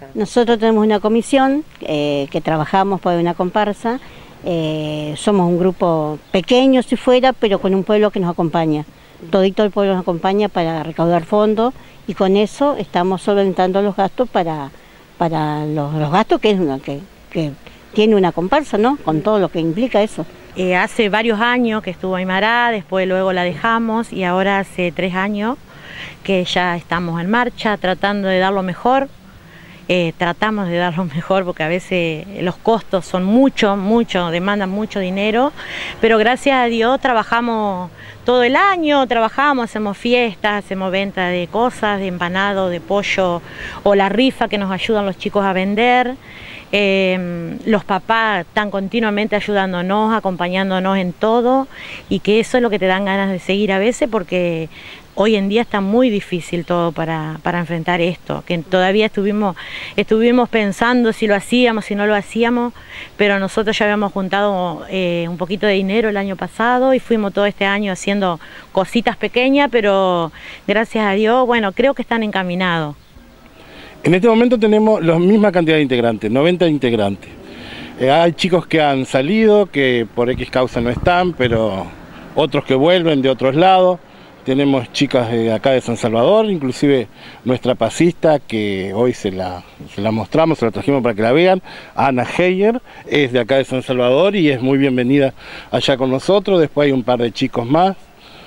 Nosotros tenemos una comisión que trabajamos por una comparsa. Somos un grupo pequeño si fuera, pero con un pueblo que nos acompaña. Todito el pueblo nos acompaña para recaudar fondos y con eso estamos solventando los gastos para los gastos que tiene una comparsa, ¿no? Con todo lo que implica eso. Hace varios años que estuvo Aymara, después luego la dejamos y ahora hace 3 años que ya estamos en marcha tratando de dar lo mejor. Tratamos de dar lo mejor porque a veces los costos son mucho, demandan mucho dinero, pero gracias a Dios trabajamos todo el año, hacemos fiestas, hacemos venta de cosas, de empanado, de pollo o la rifa que nos ayudan los chicos a vender. Los papás están continuamente ayudándonos, acompañándonos en todo y que eso es lo que te dan ganas de seguir a veces porque hoy en día está muy difícil todo para enfrentar esto, que todavía estuvimos pensando si lo hacíamos, si no lo hacíamos, pero nosotros ya habíamos juntado un poquito de dinero el año pasado y fuimos todo este año haciendo cositas pequeñas, pero gracias a Dios, bueno, creo que están encaminados. En este momento tenemos la misma cantidad de integrantes, 90 integrantes. Hay chicos que han salido, que por X causa no están, pero otros que vuelven de otros lados. Tenemos chicas de acá de San Salvador, inclusive nuestra pasista, que hoy se la mostramos, se la trajimos para que la vean, Ana Heyer, es de acá de San Salvador y es muy bienvenida allá con nosotros. Después hay un par de chicos más.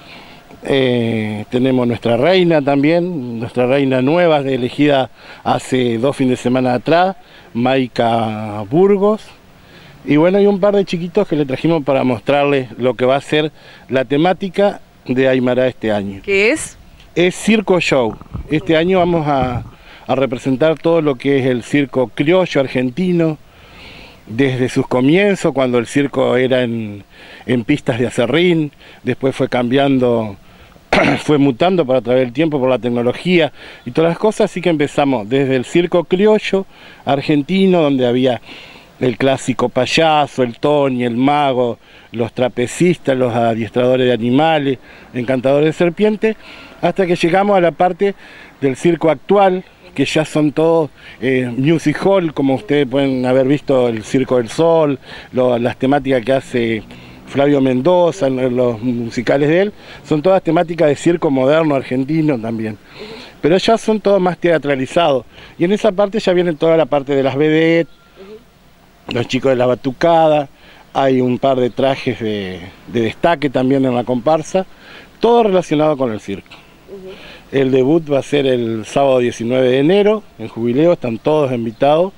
Tenemos nuestra reina también, nuestra reina nueva, elegida hace 2 fines de semana atrás, Maika Burgos. Y bueno, hay un par de chiquitos que le trajimos para mostrarles lo que va a ser la temática de Aymara este año. ¿Qué es? Es circo show. Este año vamos a representar todo lo que es el circo criollo argentino, desde sus comienzos, cuando el circo era en pistas de acerrín, después fue cambiando, fue mutando para través del tiempo por la tecnología y todas las cosas, así que empezamos desde el circo criollo argentino, donde había el clásico payaso, el Tony, el mago, los trapecistas, los adiestradores de animales, encantadores de serpientes, hasta que llegamos a la parte del circo actual, que ya son todos music hall, como ustedes pueden haber visto el Circo del Sol, las temáticas que hace Flavio Mendoza, los musicales de él, son todas temáticas de circo moderno argentino también. Pero ya son todos más teatralizados. Y en esa parte ya viene toda la parte de las vedettes, los chicos de la batucada, hay un par de trajes de destaque también en la comparsa, todo relacionado con el circo. El debut va a ser el sábado 19 de enero, en Jubileo, están todos invitados.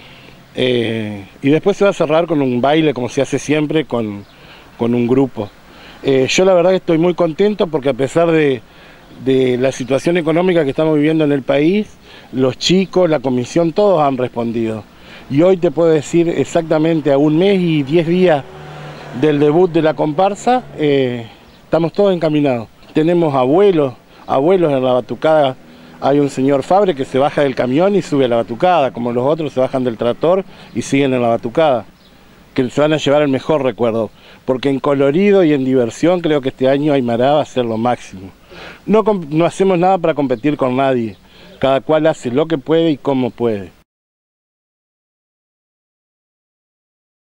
Y después se va a cerrar con un baile, como se hace siempre, con un grupo. Yo la verdad que estoy muy contento porque a pesar de la situación económica que estamos viviendo en el país, los chicos, la comisión, todos han respondido. Y hoy te puedo decir exactamente a 1 mes y 10 días del debut de la comparsa, estamos todos encaminados. Tenemos abuelos en la batucada. Hay un señor Fabre que se baja del camión y sube a la batucada, como los otros se bajan del tractor y siguen en la batucada, que se van a llevar el mejor recuerdo, porque en colorido y en diversión creo que este año Aymara va a ser lo máximo. No hacemos nada para competir con nadie, cada cual hace lo que puede y como puede.